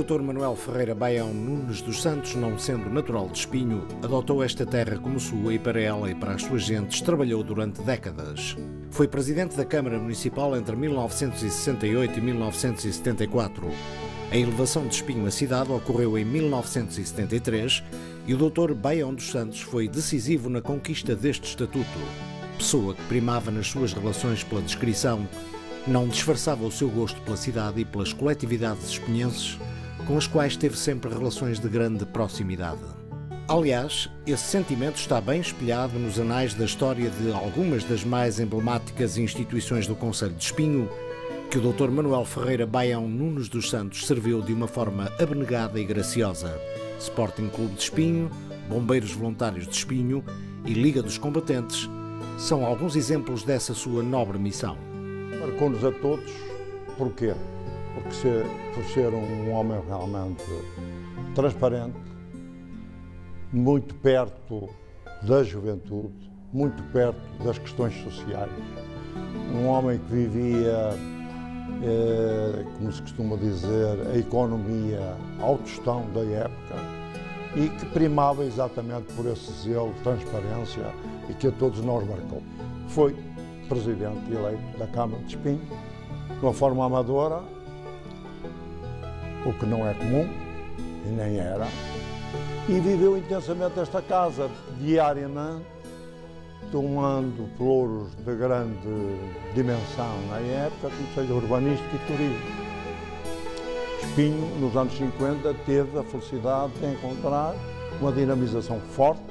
O Dr. Manuel Ferreira Baião Nunes dos Santos, não sendo natural de Espinho, adotou esta terra como sua e para ela e para as suas gentes trabalhou durante décadas. Foi presidente da Câmara Municipal entre 1968 e 1974. A elevação de Espinho à cidade ocorreu em 1973 e o Dr. Baião dos Santos foi decisivo na conquista deste estatuto. Pessoa que primava nas suas relações pela descrição, não disfarçava o seu gosto pela cidade e pelas coletividades espinhenses, com as quais teve sempre relações de grande proximidade. Aliás, esse sentimento está bem espelhado nos anais da história de algumas das mais emblemáticas instituições do Concelho de Espinho, que o Dr. Manuel Ferreira Baião Nunes dos Santos serviu de uma forma abnegada e graciosa. Sporting Clube de Espinho, Bombeiros Voluntários de Espinho e Liga dos Combatentes são alguns exemplos dessa sua nobre missão. Marcou-nos a todos, porquê? Por ser um homem realmente transparente, muito perto da juventude, muito perto das questões sociais, um homem que vivia, como se costuma dizer, a economia ao tostão da época e que primava exatamente por esse zelo, transparência e que a todos nós marcou. Foi presidente eleito da Câmara de Espinho, de uma forma amadora, o que não é comum, e nem era, e viveu intensamente esta casa, diariamente, tomando pelouros de grande dimensão na época, como seja urbanística e turismo. Espinho, nos anos 50, teve a felicidade de encontrar uma dinamização forte,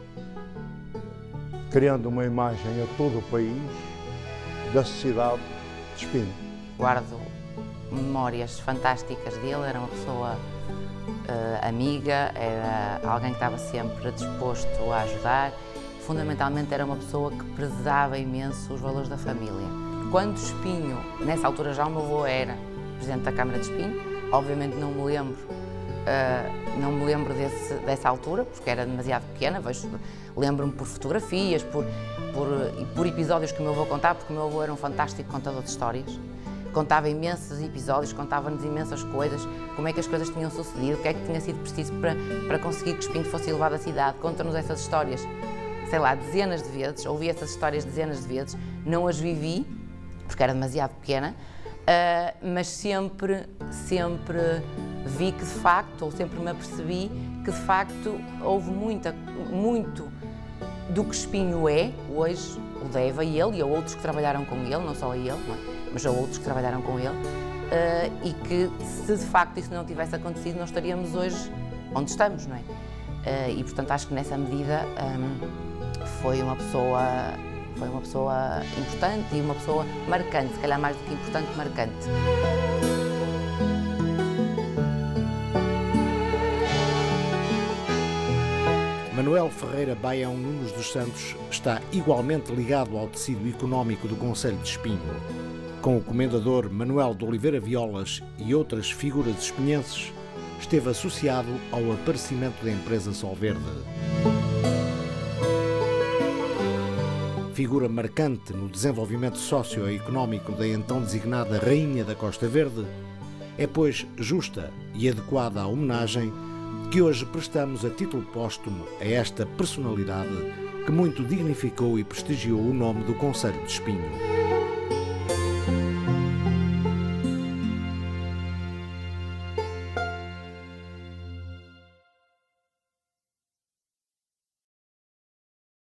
criando uma imagem a todo o país da cidade de Espinho. Guardo memórias fantásticas dele, era uma pessoa amiga, era alguém que estava sempre disposto a ajudar. Fundamentalmente era uma pessoa que prezava imenso os valores da família. Quando Espinho, nessa altura já o meu avô era presidente da Câmara de Espinho, obviamente não me lembro dessa altura, porque era demasiado pequena, lembro-me por fotografias, por episódios que o meu avô contava, porque o meu avô era um fantástico contador de histórias. Contava imensos episódios, contava-nos imensas coisas, como é que as coisas tinham sucedido, o que é que tinha sido preciso para conseguir que Espinho fosse elevado à cidade. Conta-nos essas histórias, sei lá, dezenas de vezes, ouvi essas histórias dezenas de vezes, não as vivi, porque era demasiado pequena, mas sempre vi que de facto, ou sempre me apercebi que de facto houve muito do que Espinho é hoje, o deve a ele e a outros que trabalharam com ele, não só a ele, não é? Mas a outros que trabalharam com ele, e que se de facto isso não tivesse acontecido, nós estaríamos hoje onde estamos, não é? E portanto acho que nessa medida foi uma pessoa importante e uma pessoa marcante, se calhar mais do que importante, marcante. Manuel Ferreira Baião Nunes dos Santos está igualmente ligado ao tecido económico do Concelho de Espinho. Com o comendador Manuel de Oliveira Violas e outras figuras espinhenses, esteve associado ao aparecimento da empresa Solverde. Figura marcante no desenvolvimento socioeconómico da então designada Rainha da Costa Verde, é, pois, justa e adequada a homenagem que hoje prestamos a título póstumo a esta personalidade que muito dignificou e prestigiou o nome do Concelho de Espinho.